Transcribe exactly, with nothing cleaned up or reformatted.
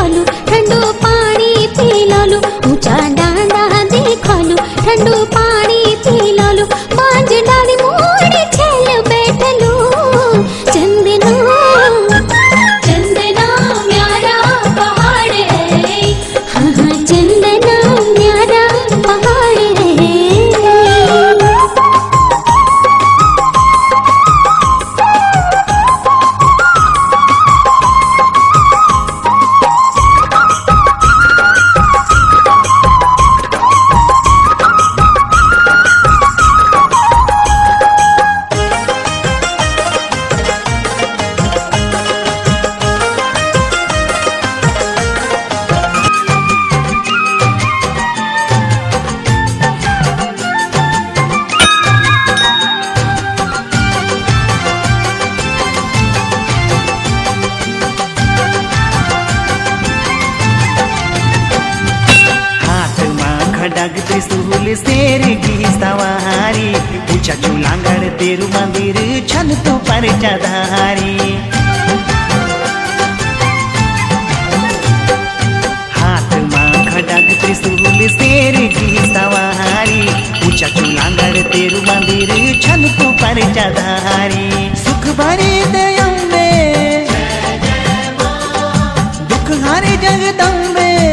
देखलु ठंडू पानी पीललु ऊंचा डांडा देखलु ठंडू पानी पीललु बांज डाली मोड़ छेल बैठलु चंदना चंदना म्यारा पहाड़ है हाँ हाँ चंदना म्यारा पहाड़ है। खडग त्रिशूल शेर की सवारी ऊंचा चूलांगड़ तेरु मंदिर छन तू पर चधारी। हाथ मां खडग त्रिशूल शेर की सवारी ऊंचा चूलांगड़ तेरु मंदिर छन तू पर चधारी। सुख भरे दयम में दुख हारे जगदम्बे